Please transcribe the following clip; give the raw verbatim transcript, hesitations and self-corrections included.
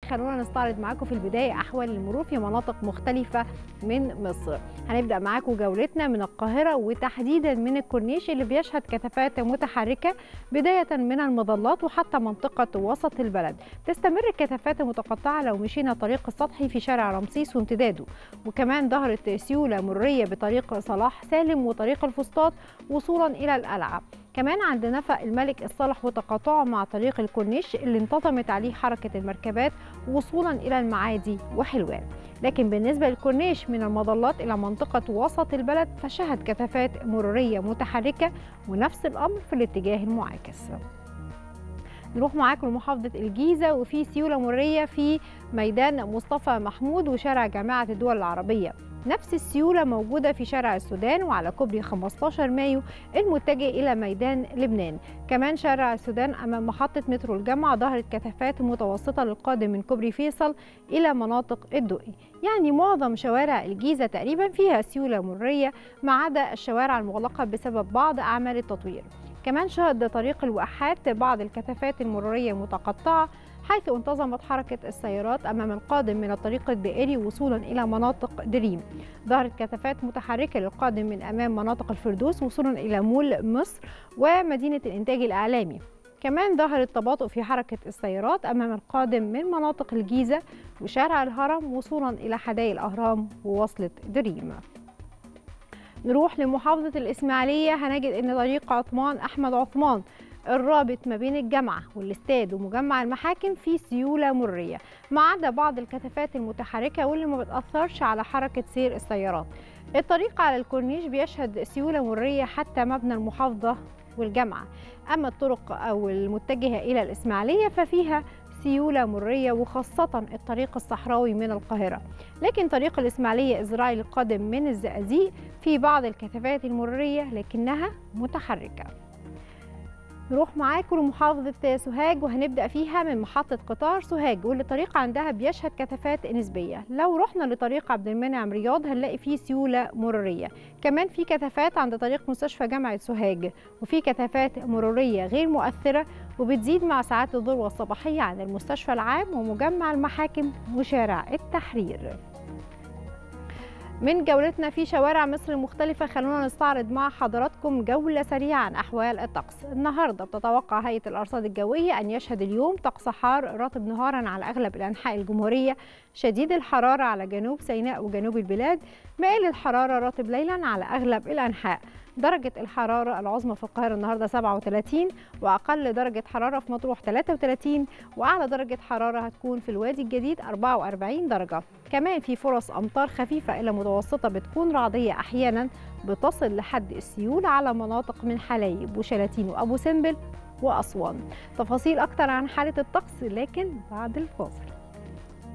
خلونا نستعرض معاكم في البداية أحوال المرور في مناطق مختلفة من مصر. هنبدأ معاكم جولتنا من القاهرة وتحديدا من الكورنيش اللي بيشهد كثافات متحركة بداية من المظلات وحتى منطقة وسط البلد. تستمر الكثافات المتقطعة لو مشينا طريق السطحي في شارع رمسيس وامتداده، وكمان ظهرت سيولة مرية بطريق صلاح سالم وطريق الفسطاط وصولا إلى القلعة. كمان عند نفق الملك الصالح وتقاطعه مع طريق الكورنيش اللي انتظمت عليه حركة المركبات وصولا إلى المعادي وحلوان. لكن بالنسبة للكورنيش من المظلات إلى منطقة وسط البلد فشهد كثافات مرورية متحركة ونفس الأمر في الاتجاه المعاكس. نروح معاكم لمحافظة الجيزة وفي سيولة مرورية في ميدان مصطفى محمود وشارع جامعة الدول العربية. نفس السيولة موجودة في شارع السودان وعلى كوبري خمستاشر مايو المتجه إلى ميدان لبنان. كمان شارع السودان أمام محطة مترو الجامعة ظهرت كثافات متوسطة للقادم من كوبري فيصل إلى مناطق الدقي. يعني معظم شوارع الجيزة تقريبا فيها سيولة مرورية ما عدا الشوارع المغلقة بسبب بعض أعمال التطوير. كمان شهد طريق الواحات بعض الكثافات المرورية المتقطعة حيث انتظمت حركة السيارات أمام القادم من الطريق الدائري وصولا إلى مناطق دريم. ظهرت كثافات متحركة للقادم من أمام مناطق الفردوس وصولا إلى مول مصر ومدينة الإنتاج الإعلامي. كمان ظهر التباطؤ في حركة السيارات أمام القادم من مناطق الجيزة وشارع الهرم وصولا إلى حدائق الأهرام ووصلة دريم. نروح لمحافظة الإسماعيلية، هنجد أن طريق عثمان أحمد عثمان الرابط ما بين الجامعة والاستاد ومجمع المحاكم فيه سيولة مرية ما عدا بعض الكثافات المتحركة واللي ما بتأثرش على حركة سير السيارات. الطريق على الكورنيش بيشهد سيولة مرية حتى مبنى المحافظة والجامعة. أما الطرق أو المتجهة إلى الإسماعيلية ففيها سيولة مرية وخاصة الطريق الصحراوي من القاهرة. لكن طريق الإسماعيلية الزراعي القادم من الزقازيق في بعض الكثافات المرورية لكنها متحركة. نروح معاكم لمحافظة سوهاج وهنبدأ فيها من محطة قطار سوهاج واللي الطريق عندها بيشهد كثافات نسبية. لو رحنا لطريق عبد المنعم رياض هنلاقي فيه سيولة مرورية. كمان في كثافات عند طريق مستشفى جامعة سوهاج وفي كثافات مرورية غير مؤثرة وبتزيد مع ساعات الذروة الصباحية عن المستشفى العام ومجمع المحاكم وشارع التحرير. من جولتنا في شوارع مصر المختلفة خلونا نستعرض مع حضراتكم جولة سريعة عن أحوال الطقس. النهاردة بتتوقع هيئة الأرصاد الجوية أن يشهد اليوم طقس حار رطب نهارا على أغلب الأنحاء الجمهورية، شديد الحرارة على جنوب سيناء وجنوب البلاد، مائل الحرارة رطب ليلا على أغلب الأنحاء. درجة الحرارة العظمى في القاهرة النهاردة سبعة وثلاثين وأقل درجة حرارة في مطروح ثلاثة وثلاثين وأعلى درجة حرارة هتكون في الوادي الجديد أربعة وأربعين درجة. كمان في فرص أمطار خفيفة إلى متوسطة بتكون رعدية أحيانا بتصل لحد السيول على مناطق من حلايب وشلاتين وأبو سمبل وأسوان. تفاصيل أكتر عن حالة الطقس لكن بعد الفاصل.